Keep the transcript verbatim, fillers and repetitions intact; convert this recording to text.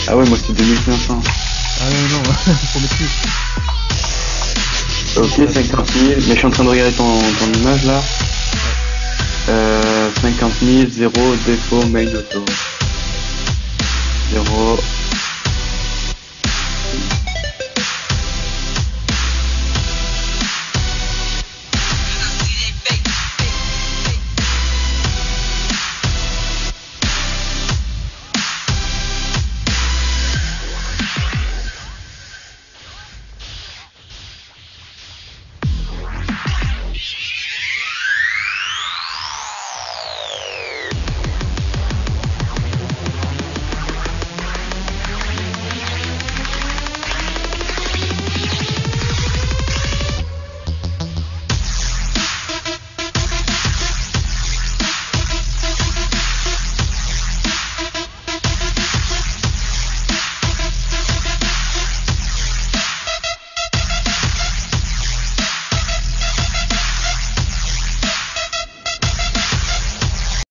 Ah ouais, moi c'est deux mille cinq cents. Ah non, non, faut mettre plus. Ok, cinquante mille, mais je suis en train de regarder ton, ton image là. Euh, cinquante mille, zéro, défaut, mail auto. zéro,